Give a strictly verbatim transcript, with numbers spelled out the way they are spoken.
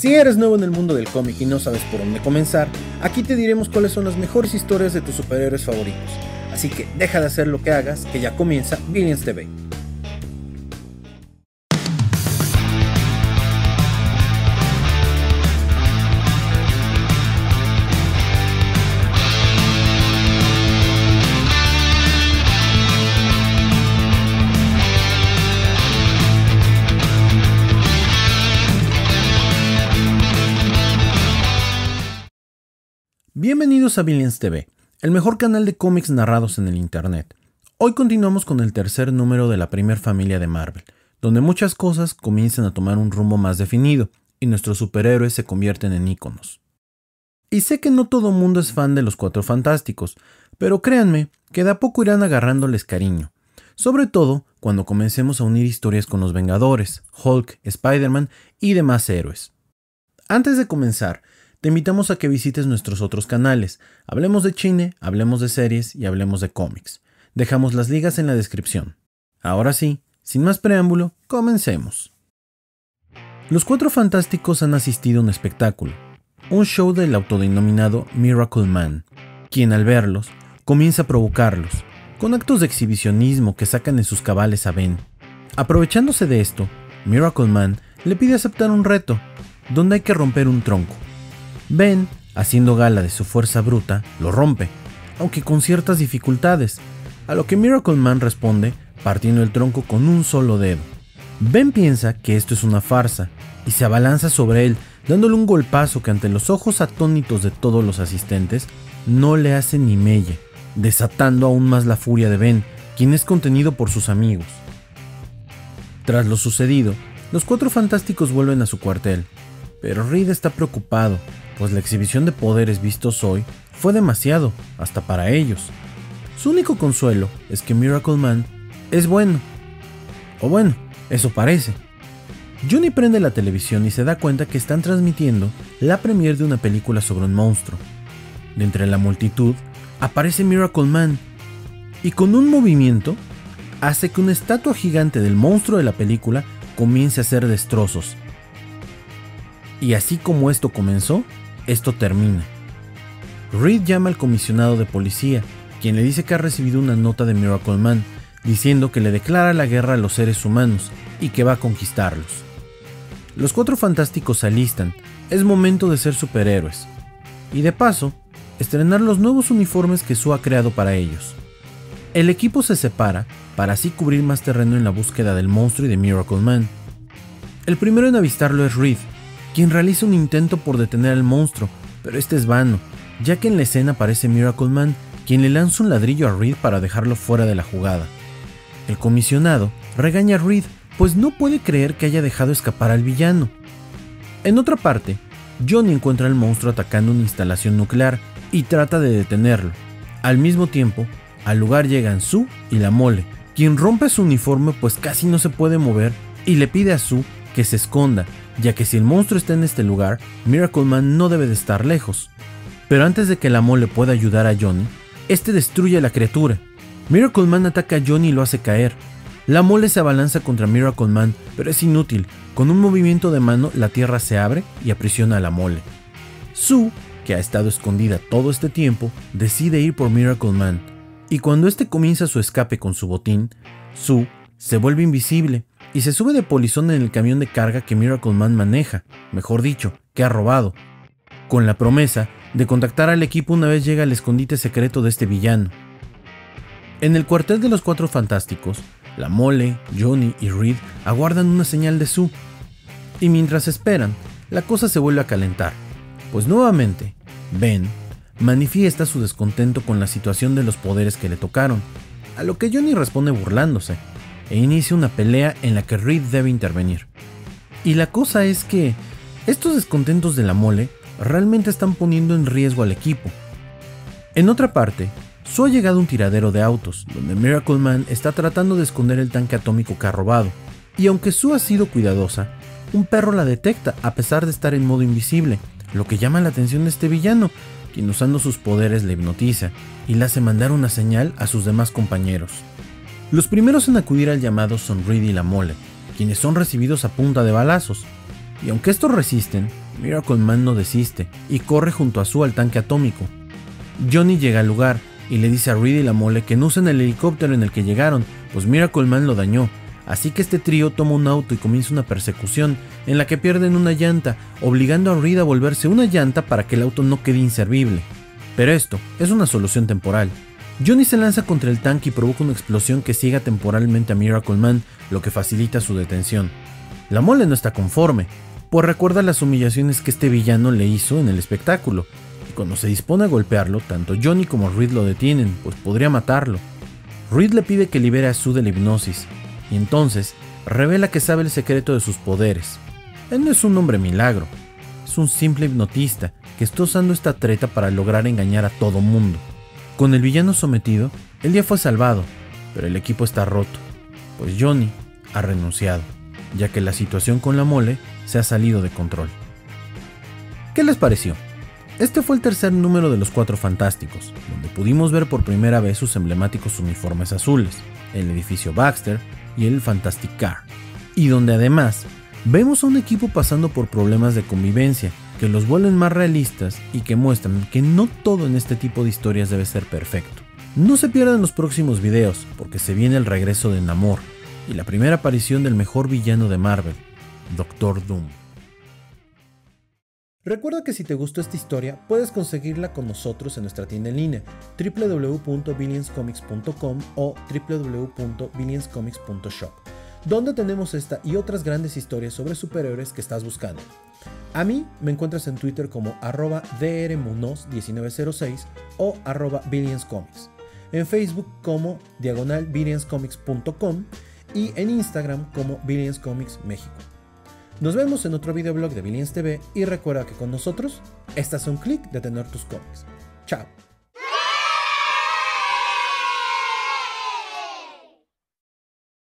Si eres nuevo en el mundo del cómic y no sabes por dónde comenzar, aquí te diremos cuáles son las mejores historias de tus superhéroes favoritos. Así que deja de hacer lo que hagas, que ya comienza Villains T V. Bienvenidos a Villains T V, el mejor canal de cómics narrados en el internet. Hoy continuamos con el tercer número de la primer familia de Marvel, donde muchas cosas comienzan a tomar un rumbo más definido y nuestros superhéroes se convierten en íconos. Y sé que no todo mundo es fan de los Cuatro Fantásticos, pero créanme que de a poco irán agarrándoles cariño, sobre todo cuando comencemos a unir historias con los Vengadores, Hulk, Spider-Man y demás héroes. Antes de comenzar, te invitamos a que visites nuestros otros canales. Hablemos de cine, hablemos de series y hablemos de cómics. Dejamos las ligas en la descripción. Ahora sí, sin más preámbulo, comencemos. Los Cuatro Fantásticos han asistido a un espectáculo, un show del autodenominado Miracle Man, quien al verlos, comienza a provocarlos, con actos de exhibicionismo que sacan de sus cabales a Ben. Aprovechándose de esto, Miracle Man le pide aceptar un reto, donde hay que romper un tronco. Ben, haciendo gala de su fuerza bruta, lo rompe, aunque con ciertas dificultades, a lo que Miracle Man responde partiendo el tronco con un solo dedo. Ben piensa que esto es una farsa y se abalanza sobre él, dándole un golpazo que ante los ojos atónitos de todos los asistentes no le hace ni mella, desatando aún más la furia de Ben, quien es contenido por sus amigos. Tras lo sucedido, los Cuatro Fantásticos vuelven a su cuartel, pero Reed está preocupado, pues la exhibición de poderes vistos hoy fue demasiado, hasta para ellos. Su único consuelo es que Miracle Man es bueno. O bueno, eso parece. Johnny prende la televisión y se da cuenta que están transmitiendo la premiere de una película sobre un monstruo. De entre la multitud aparece Miracle Man y con un movimiento hace que una estatua gigante del monstruo de la película comience a hacer destrozos. Y así como esto comenzó, esto termina. Reed llama al comisionado de policía, quien le dice que ha recibido una nota de Miracle Man, diciendo que le declara la guerra a los seres humanos y que va a conquistarlos. Los Cuatro Fantásticos se alistan, es momento de ser superhéroes. Y de paso, estrenar los nuevos uniformes que Sue ha creado para ellos. El equipo se separa para así cubrir más terreno en la búsqueda del monstruo y de Miracle Man. El primero en avistarlo es Reed, quien realiza un intento por detener al monstruo, pero este es vano, ya que en la escena aparece Miracle Man, quien le lanza un ladrillo a Reed para dejarlo fuera de la jugada. El comisionado regaña a Reed, pues no puede creer que haya dejado escapar al villano. En otra parte, Johnny encuentra al monstruo atacando una instalación nuclear y trata de detenerlo. Al mismo tiempo, al lugar llegan Sue y la Mole, quien rompe su uniforme pues casi no se puede mover y le pide a Sue que se esconda, ya que si el monstruo está en este lugar, Miracle Man no debe de estar lejos. Pero antes de que la Mole pueda ayudar a Johnny, este destruye a la criatura. Miracle Man ataca a Johnny y lo hace caer. La Mole se abalanza contra Miracle Man, pero es inútil. Con un movimiento de mano, la tierra se abre y aprisiona a la Mole. Sue, que ha estado escondida todo este tiempo, decide ir por Miracle Man. Y cuando este comienza su escape con su botín, Sue se vuelve invisible y se sube de polizón en el camión de carga que Miracle Man maneja, mejor dicho, que ha robado, con la promesa de contactar al equipo una vez llega al escondite secreto de este villano. En el cuartel de los Cuatro Fantásticos, la Mole, Johnny y Reed aguardan una señal de Sue. Y mientras esperan, la cosa se vuelve a calentar, pues nuevamente, Ben manifiesta su descontento con la situación de los poderes que le tocaron, a lo que Johnny responde burlándose, e inicia una pelea en la que Reed debe intervenir. Y la cosa es que estos descontentos de la Mole realmente están poniendo en riesgo al equipo. En otra parte, Sue ha llegado a un tiradero de autos, donde Miracle Man está tratando de esconder el tanque atómico que ha robado, y aunque Sue ha sido cuidadosa, un perro la detecta a pesar de estar en modo invisible, lo que llama la atención de este villano, quien usando sus poderes la hipnotiza y le hace mandar una señal a sus demás compañeros. Los primeros en acudir al llamado son Reed y la Mole, quienes son recibidos a punta de balazos, y aunque estos resisten, Miracle Man no desiste y corre junto a Sue al tanque atómico. Johnny llega al lugar y le dice a Reed y la Mole que no usen el helicóptero en el que llegaron, pues Miracle Man lo dañó. Así que este trío toma un auto y comienza una persecución en la que pierden una llanta, obligando a Reed a volverse una llanta para que el auto no quede inservible. Pero esto es una solución temporal. Johnny se lanza contra el tanque y provoca una explosión que ciega temporalmente a Miracle Man, lo que facilita su detención. La Mole no está conforme, pues recuerda las humillaciones que este villano le hizo en el espectáculo, y cuando se dispone a golpearlo, tanto Johnny como Reed lo detienen, pues podría matarlo. Reed le pide que libere a Sue de la hipnosis, y entonces revela que sabe el secreto de sus poderes. Él no es un hombre milagro, es un simple hipnotista que está usando esta treta para lograr engañar a todo mundo. Con el villano sometido, el día fue salvado, pero el equipo está roto, pues Johnny ha renunciado, ya que la situación con la Mole se ha salido de control. ¿Qué les pareció? Este fue el tercer número de Los Cuatro Fantásticos, donde pudimos ver por primera vez sus emblemáticos uniformes azules, el edificio Baxter y el Fantastic Car, y donde además vemos a un equipo pasando por problemas de convivencia que los vuelven más realistas y que muestran que no todo en este tipo de historias debe ser perfecto. No se pierdan los próximos videos, porque se viene el regreso de Namor y la primera aparición del mejor villano de Marvel, Doctor Doom. Recuerda que si te gustó esta historia, puedes conseguirla con nosotros en nuestra tienda en línea w w w punto billions comics punto com o w w w punto billions comics punto shop, donde tenemos esta y otras grandes historias sobre superhéroes que estás buscando. A mí me encuentras en Twitter como arroba drmunoz diecinueve cero seis o arroba billionscomics, en Facebook como diagonal billions comics punto com y en Instagram como Billions Comics México. Nos vemos en otro videoblog de Billions T V y recuerda que con nosotros estás a un clic de tener tus cómics. Chao.